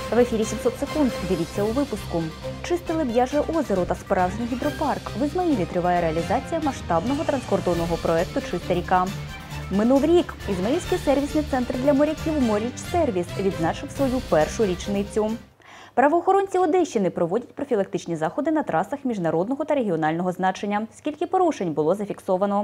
В ефірі 700 секунд. Дивіться у випуску. Чисте Леб'яже озеро та справжній гідропарк. В Ізмаїлі триває реалізація масштабного транскордонного проєкту «Чиста ріка». Минув рік. Ізмаїльський сервісний центр для моряків «Моріч-сервіс» відзначив свою першу річницю. Правоохоронці Одещини проводять профілактичні заходи на трасах міжнародного та регіонального значення. Скільки порушень було зафіксовано?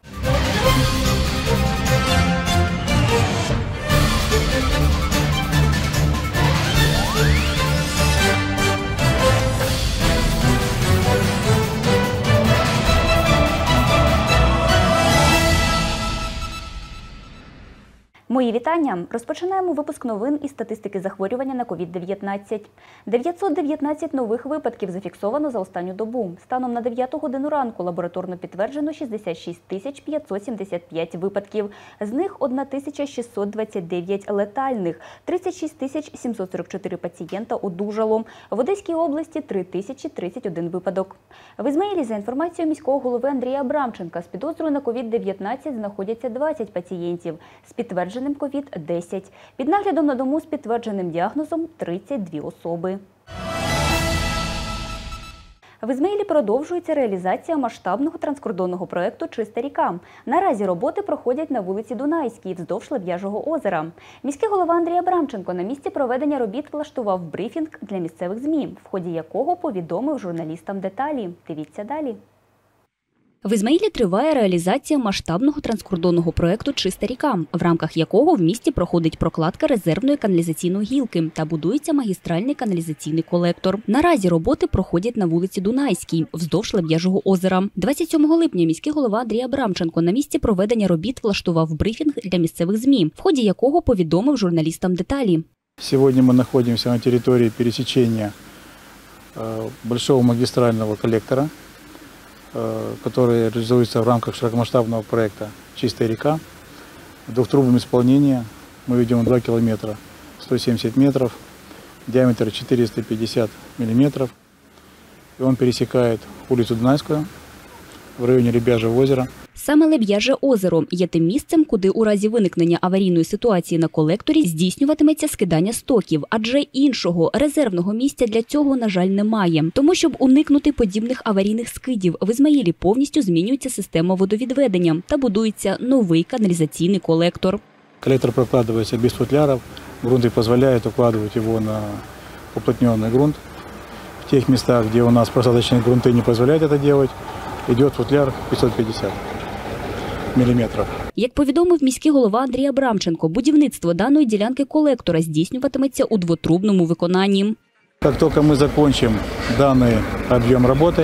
Мої вітання! Розпочинаємо випуск новин із статистики захворювання на COVID-19. 919 нових випадків зафіксовано за останню добу. Станом на 9 годину ранку лабораторно підтверджено 66 575 випадків. З них 1629 летальних, 36 744 пацієнта одужало. В Одеській області 3031 випадок. В Ізмаїлі, за інформацією міського голови Андрія Абрамченка, з підозрою на COVID-19 знаходяться 20 пацієнтів. З підтвердженим ковід – 10. Під наглядом на дому з підтвердженим діагнозом – 32 особи. В Ізмаїлі продовжується реалізація масштабного транскордонного проєкту «Чиста ріка». Наразі роботи проходять на вулиці Дунайській, вздовж Леб'яжого озера. Міський голова Андрій Абрамченко на місці проведення робіт влаштував брифінг для місцевих ЗМІ, в ході якого повідомив журналістам деталі. Дивіться далі. В Ізмаїлі триває реалізація масштабного транскордонного проєкту «Чиста ріка», в рамках якого в місті проходить прокладка резервної каналізаційної гілки та будується магістральний каналізаційний колектор. Наразі роботи проходять на вулиці Дунайській, вздовж Леб'яжого озера. 27 липня міський голова Андрій Абрамченко на місці проведення робіт влаштував брифінг для місцевих ЗМІ, в ході якого повідомив журналістам деталі. Сьогодні ми знаходимося на території пересічення великого магістрального колектора, который реализуется в рамках широкомасштабного проекта «Чистая река». В двухтрубном исполнении мы ведем 2 километра 170 метров, диаметр 450 миллиметров. И он пересекает улицу Дунайскую в районе Леб'яжого озера. Саме Леб'яже озеро є тим місцем, куди у разі виникнення аварійної ситуації на колекторі здійснюватиметься скидання стоків, адже іншого резервного місця для цього, на жаль, немає. Тому, щоб уникнути подібних аварійних скидів, в Ізмаїлі повністю змінюється система водовідведення та будується новий каналізаційний колектор. Коллектор прокладывается без футляров, грунты позволяют укладывать его на уплотненный грунт. В тех местах, где у нас просадочные грунты не позволяют это делать, идет футляр 550 міліметрів. Як повідомив міський голова Андрій Абрамченко, будівництво даної ділянки колектора здійснюватиметься у двотрубному виконанні. Як тільки ми закінчимо даний об'єм роботи,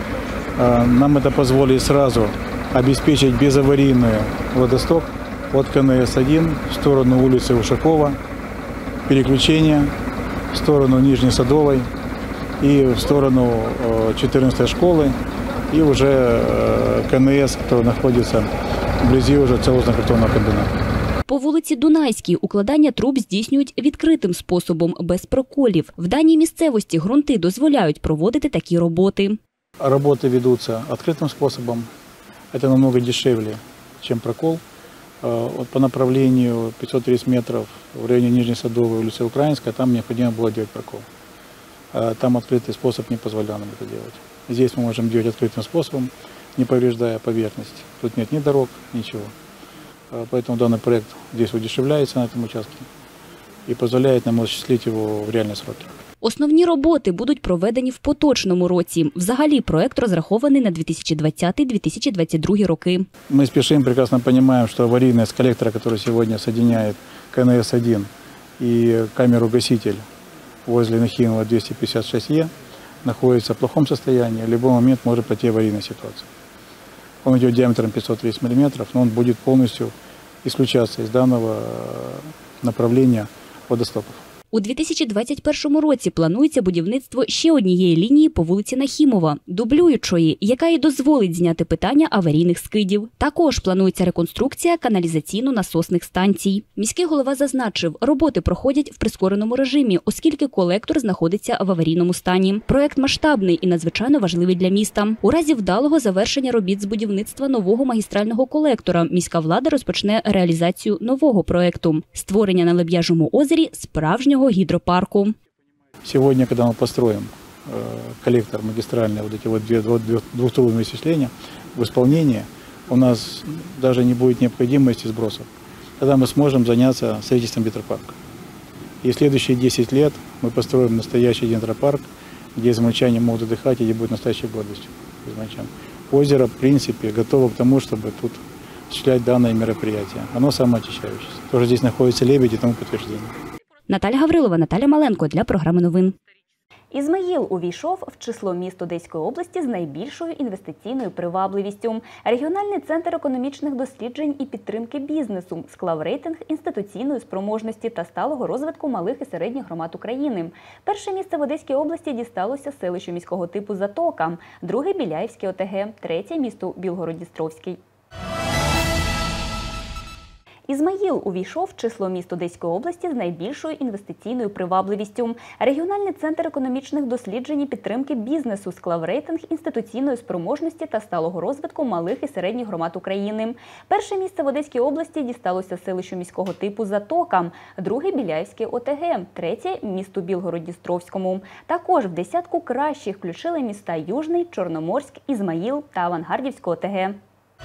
нам це дозволить одразу забезпечити безаварійний водосток від КНС-1 в сторону вулиці Ушакова, переключення в сторону Нижньої Садової і в сторону 14-ї школи, і вже КНС, який знаходиться вблизі вже целостно-картонного комбінату. По вулиці Дунайській укладання труб здійснюють відкритим способом, без проколів. В даній місцевості ґрунти дозволяють проводити такі роботи. Роботи ведуться відкритим способом. Це намного дешевле, ніж прокол. По направлению 530 метров в районе Нижней Садовой, улицы Украинская, там необходимо было делать прокол. Там открытый способ не позволял нам это делать. Здесь мы можем делать открытым способом, не повреждая поверхность. Тут нет ни дорог, ничего. Поэтому данный проект здесь удешевляется на этом участке и позволяет нам осуществить его в реальные сроки. Основні роботи будуть проведені в поточному році. Взагалі, проект розрахований на 2020-2022 роки. Мы спешим, прекрасно понимаем, что аварийность коллектора, который сегодня соединяет КНС-1 и камеру-гаситель возле Нахимова 256Е, находится в плохом состоянии, в любой момент может пройти аварийная ситуация. Он идет диаметром 530 мм, но он будет полностью исключаться из данного направления водостоков. У 2021 році планується будівництво ще однієї лінії по вулиці Нахімова, дублюючої, яка і дозволить зняти питання аварійних скидів. Також планується реконструкція каналізаційно-насосних станцій. Міський голова зазначив, роботи проходять в прискореному режимі, оскільки колектор знаходиться в аварійному стані. Проект масштабний і надзвичайно важливий для міста. У разі вдалого завершення робіт з будівництва нового магістрального колектора міська влада розпочне реалізацію нового проекту – створення на Леб'яжому озері справжнього сучасного гідропарку. Сегодня, когда мы построим коллектор магистральный, вот эти вот двухтуловые осуществления в исполнении, у нас даже не будет необходимости сбросов. Тогда мы сможем заняться строительством гидропарка. И в следующие 10 лет мы построим настоящий гидропарк, где измельчане могут отдыхать и где будет настоящей гордостью измельчан. Озеро, в принципе, готово к тому, чтобы тут осуществлять данное мероприятие. Оно самоочищающееся. Тоже здесь находится лебедь и тому подтверждение. Наталя Гаврилова, Наталя Маленко для програми новин. Ізмаїл увійшов в число міст Одеської області з найбільшою інвестиційною привабливістю. Регіональний центр економічних досліджень і підтримки бізнесу склав рейтинг інституційної спроможності та сталого розвитку малих і середніх громад України. Перше місце в Одеській області дісталося селищу міського типу Затока, друге – Біляївське ОТГ, третє – місту Білгород-Дністровський. Ізмаїл увійшов в число міст Одеської області з найбільшою інвестиційною привабливістю. Регіональний центр економічних досліджень і підтримки бізнесу склав рейтинг інституційної спроможності та сталого розвитку малих і середніх громад України. Перше місце в Одеській області дісталося селищу міського типу Затока, друге – Біляївське ОТГ, третє – місту Білгород-Дністровському. Також в десятку кращих включили міста Южний, Чорноморськ, Ізмаїл та Авангардівське ОТГ.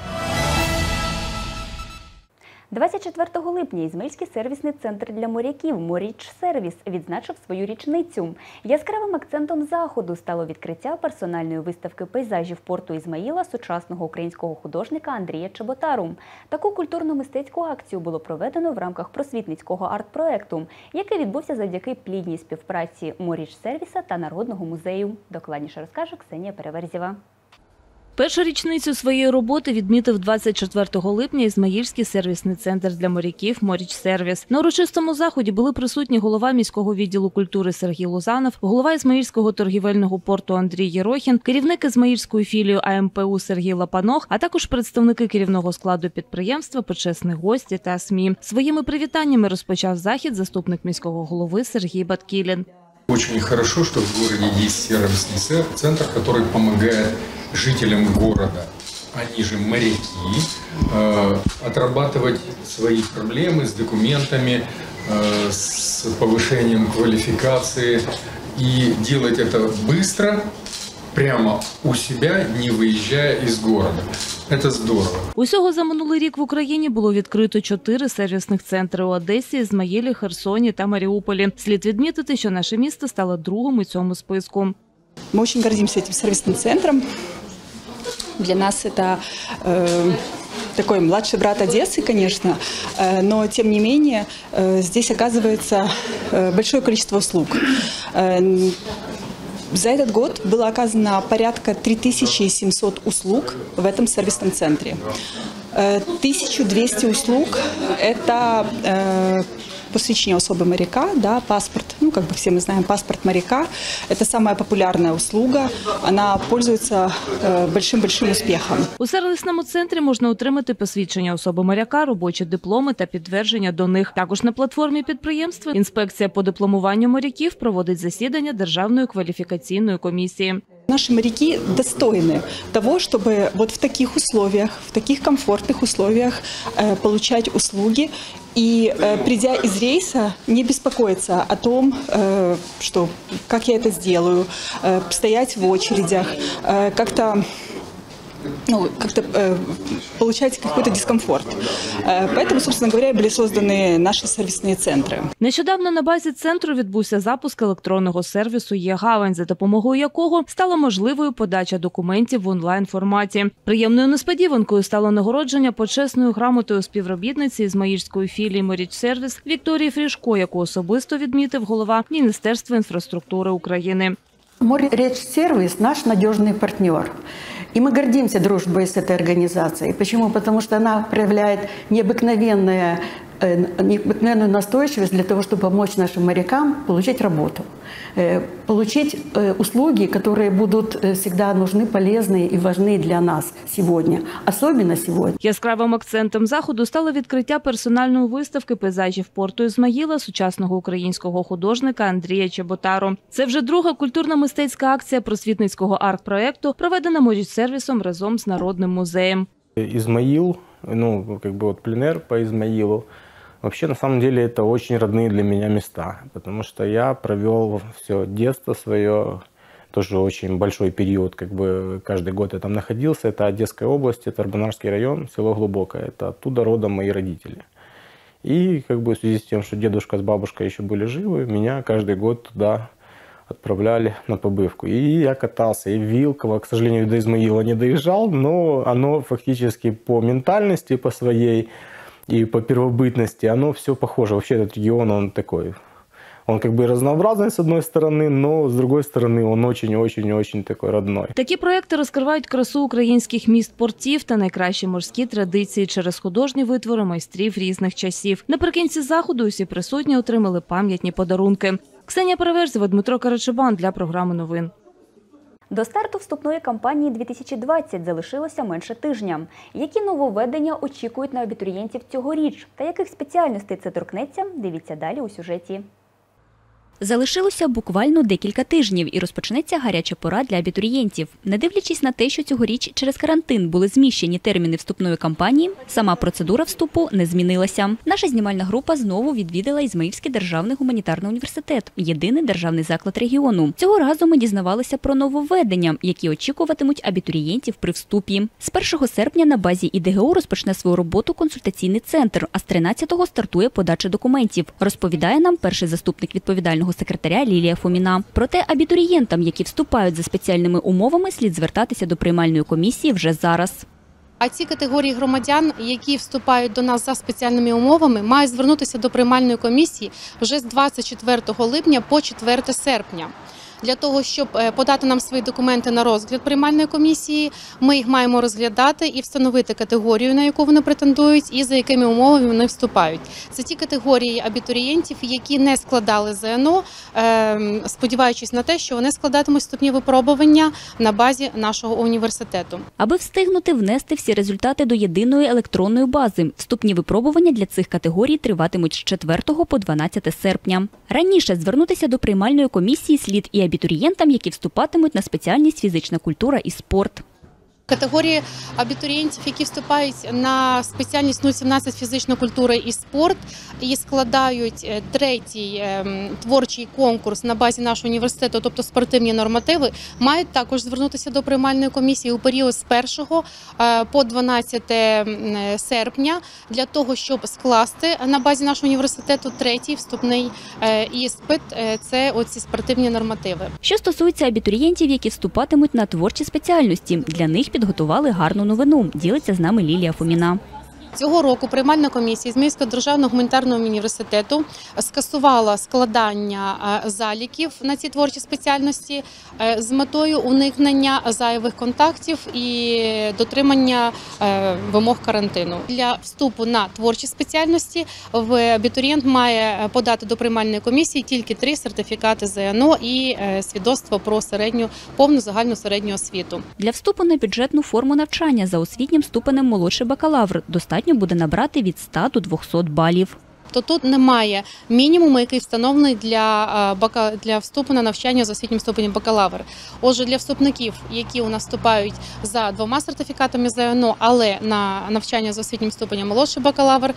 24 липня Ізмаїльський сервісний центр для моряків «Моріч-сервіс» відзначив свою річницю. Яскравим акцентом заходу стало відкриття персональної виставки пейзажів порту Ізмаїла сучасного українського художника Андрія Чеботару. Таку культурно-мистецьку акцію було проведено в рамках просвітницького арт-проекту, який відбувся завдяки плідній співпраці «Моріч-сервіса» та Народного музею. Докладніше розкаже Ксенія Переверзєва. Першу річницю своєї роботи відмітив 24 липня Ізмаїльський сервісний центр для моряків «Моріч-сервіс». На урочистому заході були присутні голова міського відділу культури Сергій Лузанов, голова Ізмаїльського торгівельного порту Андрій Єрохін, керівник Ізмаїльської філії АМПУ Сергій Лапанох, а також представники керівного складу підприємства, почесні гості та СМІ. Своїми привітаннями розпочав захід заступник міського голови Сергій Баткілін. Очень хорошо, что в городе есть сервисный центр, который помогает жителям города, они же моряки, отрабатывать свои проблемы с документами, с повышением квалификации и делать это быстро, прямо у себя, не выезжая из города. Це здорово. Усього за минулий рік в Україні було відкрито 4 сервісних центри у Одесі, Ізмаїлі, Херсоні та Маріуполі. Слід відмітити, що наше місто стало другим у цьому списку. Мы очень гордимся этим сервисным центром. Для нас это такой младший брат Одессы, конечно, но тем не менее здесь оказывается большое количество услуг. За этот год было оказано порядка 3700 услуг в этом сервисном центре. 1200 услуг – это посвящение особы моряка, да, паспорт. Ну, как бы все мы знаем, паспорт моряка – это самая популярная услуга. Она пользуется большим-большим успехом. У сервісному центрі можна отримати посвідчення особи моряка, робочі дипломи та підтвердження до них. Також на платформі підприємства інспекція по дипломуванню моряків проводить засідання Державної кваліфікаційної комісії. Наши моряки достойны того, чтобы вот в таких условиях, в таких комфортных условиях получать услуги и, придя из рейса, не беспокоиться о том, что как я это сделаю, стоять в очередях, как-то получать какой-то дискомфорт. Поэтому, собственно говоря, были созданы наши сервисные центры. Нещодавно на базі центру відбувся запуск електронного сервісу «Є-гавань», за допомогою якого стала можливою подача документів в онлайн-форматі. Приємною несподіванкою стало нагородження почесною грамотою співробітниці Ізмаїльської філії «Моріч-сервіс» Вікторії Фрішко, яку особисто відмітив голова Міністерства інфраструктури України. «Моріч-сервіс» – наш надежный партнер. И мы гордимся дружбой с этой организацией. Почему? Потому что она проявляет необыкновенную настойчивость для того, чтобы помочь нашим морякам получить работу, получить услуги, которые будут всегда нужны, полезны и важны для нас сегодня, особенно сегодня. Яскравим акцентом заходу стало відкриття персональної виставки пейзажів порту Ізмаїла сучасного українського художника Андрія Чеботару. Це вже друга культурно-мистецька акція просвітницького арт-проекту, проведена Моріч-сервісом разом з Народним музеєм. Измаил, пленэр по Измаилу, Вообще, на самом деле, это очень родные для меня места, потому что я провел все детство свое, тоже очень большой период, как бы каждый год я там находился. Это Одесская область, это Арбанарский район, село Глубокое. Это оттуда родом мои родители. И как бы в связи с тем, что дедушка с бабушкой еще были живы, меня каждый год туда отправляли на побывку. И я катался, и в Вилково, к сожалению, до Измаила не доезжал, но оно фактически по ментальности, по своей и по первобытности, оно все похоже. Вообще этот регион, он такой, он как бы разнообразный с одной стороны, но с другой стороны он очень-очень-очень такой родной. Такі проекти розкривають красу українських міст-портів та найкращі морські традиції через художні витвори майстрів різних часів. Наприкінці заходу усі присутні отримали пам'ятні подарунки. Ксенія Переверзєва, Дмитро Карачебан для програми новин. До старту вступної кампанії 2020 залишилося менше тижня. Які нововведення очікують на абітурієнтів цьогоріч? Та яких спеціальностей це торкнеться? Дивіться далі у сюжеті. Залишилося буквально декілька тижнів і розпочнеться гаряча пора для абітурієнтів. Не дивлячись на те, що цьогоріч через карантин були зміщені терміни вступної кампанії, сама процедура вступу не змінилася. Наша знімальна група знову відвідала Ізмаїльський державний гуманітарний університет – єдиний державний заклад регіону. Цього разу ми дізнавалися про нововведення, які очікуватимуть абітурієнтів при вступі. З 1 серпня на базі ІДГУ розпочне свою роботу консультаційний центр, а з 13-го стартує подача документів, розповідає нам перший заступник відповідального секретаря Лілія Фоміна. Проте абітурієнтам, які вступають за спеціальними умовами, слід звертатися до приймальної комісії вже зараз. А ці категорії громадян, які вступають до нас за спеціальними умовами, мають звернутися до приймальної комісії вже з 24 липня по 4 серпня. Для того, щоб подати нам свої документи на розгляд приймальної комісії, ми їх маємо розглядати і встановити категорію, на яку вони претендують, і за якими умовами вони вступають. Це ті категорії абітурієнтів, які не складали ЗНО, сподіваючись на те, що вони складатимуть вступні випробування на базі нашого університету. Аби встигнути внести всі результати до єдиної електронної бази, вступні випробування для цих категорій триватимуть з 4 по 12 серпня. Раніше звернутися до приймальної комісії слід і абітурієнтам, які вступатимуть на спеціальність фізична культура і спорт. Категорії абітурієнтів, які вступають на спеціальність 017 фізична культура і спорт і складають третій творчий конкурс на базі нашого університету, тобто спортивні нормативи, мають також звернутися до приймальної комісії у період з 1 по 12 серпня для того, щоб скласти на базі нашого університету третій вступний іспит – це оці спортивні нормативи. Що стосується абітурієнтів, які вступатимуть на творчі спеціальності, для них підготували гарну новину, ділиться з нами Лілія Фоміна. Цього року приймальна комісія Ізмаїльського державного гуманітарного університету скасувала складання заліків на ці творчі спеціальності з метою уникнення зайвих контактів і дотримання вимог карантину. Для вступу на творчі спеціальності абітурієнт має подати до приймальної комісії тільки 3 сертифікати ЗНО і свідоцтво про повну загальну середню освіту. Для вступу на бюджетну форму навчання за освітнім ступенем молодший бакалавр достатньо буде набрати від 100 до 200 балів. То тут немає мінімуму, який встановлений для вступу на навчання за освітнім ступенем бакалавр. Отже, для вступників, які у нас вступають за 2 сертифікатами ЗНО, але на навчання за освітнім ступенем молодший бакалавр,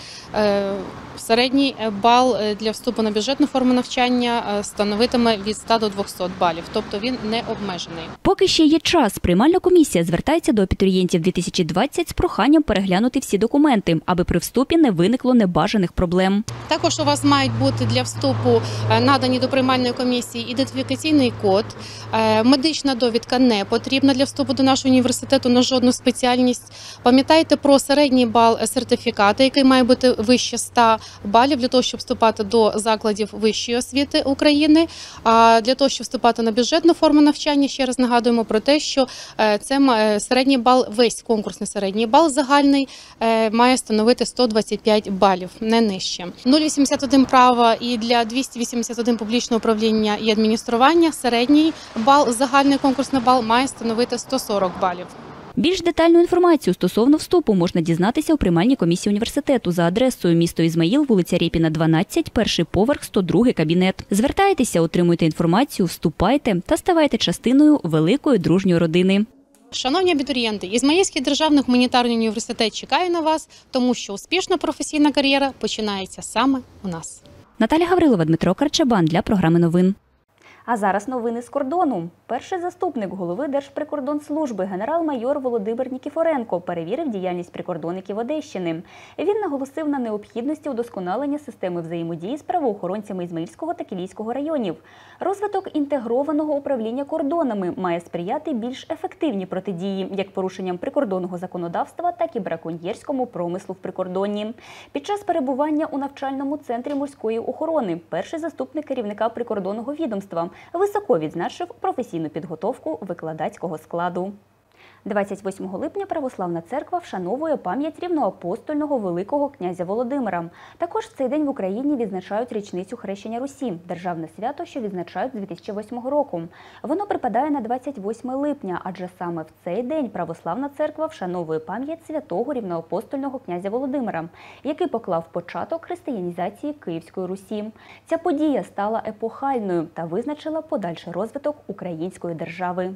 середній бал для вступу на бюджетну форму навчання становитиме від 100 до 200 балів, тобто він не обмежений. Поки ще є час, приймальна комісія звертається до абітурієнтів 2020 з проханням переглянути всі документи, аби при вступі не виникло небажаних проблем. Також у вас мають бути для вступу надані до приймальної комісії ідентифікаційний код. Медична довідка не потрібна для вступу до нашого університету на жодну спеціальність. Пам'ятайте про середній бал сертифіката, який має бути вище 100 балів для того, щоб вступати до закладів вищої освіти України. А для того, щоб вступати на бюджетну форму навчання, ще раз нагадуємо про те, що це середній бал, весь конкурсний середній бал загальний має становити 125 балів, не нижче. 0,81 права і для 281 публічного управління і адміністрування середній бал, загальний конкурсний бал має становити 140 балів. Більш детальну інформацію стосовно вступу можна дізнатися у приймальній комісії університету за адресою місто Ізмаїл, вулиця Рєпіна, 12, перший поверх, 102 кабінет. Звертайтеся, отримуйте інформацію, вступайте та ставайте частиною великої дружньої родини. Шановні абітурієнти, Ізмаїльський державний гуманітарний університет чекає на вас, тому що успішна професійна кар'єра починається саме у нас. Наталя Гаврилова, Дмитро Карчабан для програми новин. А зараз новини з кордону. Перший заступник голови Держприкордонслужби генерал-майор Володимир Нікіфоренко перевірив діяльність прикордонників Одещини. Він наголосив на необхідності удосконалення системи взаємодії з правоохоронцями Ізмаїльського та Кілійського районів. Розвиток інтегрованого управління кордонами має сприяти більш ефективній протидії як порушенням прикордонного законодавства, так і браконьєрському промислу в прикордонні. Під час перебування у навчальному центрі морської охорони перший заступник керівника прикордонного відомства високо відзначив професійну підготовку викладацького складу. 28 липня Православна церква вшановує пам'ять рівноапостольного Великого князя Володимира. Також в цей день в Україні відзначають річницю Хрещення Русі – державне свято, що відзначають з 2008 року. Воно припадає на 28 липня, адже саме в цей день Православна церква вшановує пам'ять святого рівноапостольного князя Володимира, який поклав початок християнізації Київської Русі. Ця подія стала епохальною та визначила подальший розвиток української держави.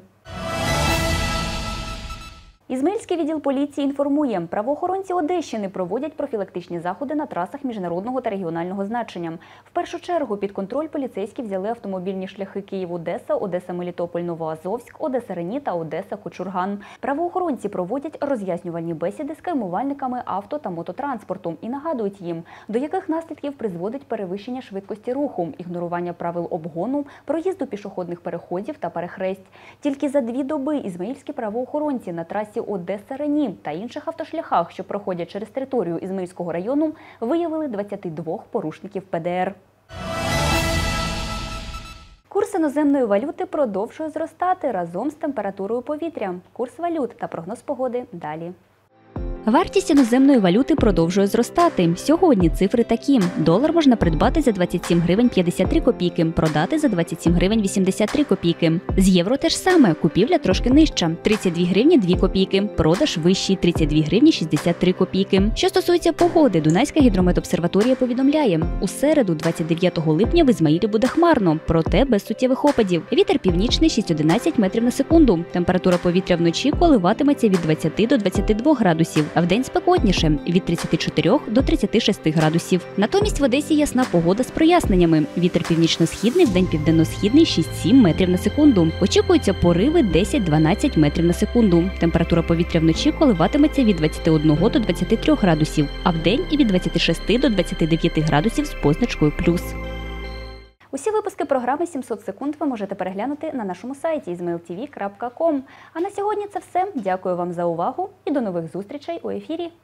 Ізмаїльський відділ поліції інформує, правоохоронці Одещини проводять профілактичні заходи на трасах міжнародного та регіонального значення. В першу чергу під контроль поліцейські взяли автомобільні шляхи Київ-Одеса, Одеса-Мелітополь-Новоазовськ, Одеса-Рені та Одеса-Кочурган. Правоохоронці проводять роз'яснювальні бесіди з кермувальниками авто та мототранспорту і нагадують їм, до яких наслідків призводить перевищення швидкості руху, ігнорування правил обгону, проїзду пішохідних переходів та перехресть. Тільки за 2 доби ізмаїльські правоохоронці на трасі Одеса-Рені та інших автошляхах, що проходять через територію Ізмаїльського району, виявили 22 порушників ПДР. Курс іноземної валюти продовжує зростати разом з температурою повітря. Курс валют та прогноз погоди далі. Вартість іноземної валюти продовжує зростати. Сьогодні цифри такі. Долар можна придбати за 27 гривень 53 копійки, продати за 27 гривень 83 копійки. З євро теж саме. Купівля трошки нижча. 32 гривні 2 копійки, продаж вищий 32 гривні 63 копійки. Що стосується погоди, Дунайська гідрометобсерваторія повідомляє, у середу 29 липня в Ізмаїлі буде хмарно, проте без суттєвих опадів. Вітер північний 6-11 метрів на секунду. Температура повітря вночі коливатиметься від 20 до 22 градусів. А вдень спекотніше – від 34 до 36 градусів. Натомість в Одесі ясна погода з проясненнями. Вітер північно-східний, вдень південно-східний 6-7 метрів на секунду. Очікуються пориви 10-12 метрів на секунду. Температура повітря вночі коливатиметься від 21 до 23 градусів, а вдень і від 26 до 29 градусів з позначкою плюс. Усі випуски програми «700 секунд» ви можете переглянути на нашому сайті izmailtv.com. А на сьогодні це все. Дякую вам за увагу і до нових зустрічей у ефірі.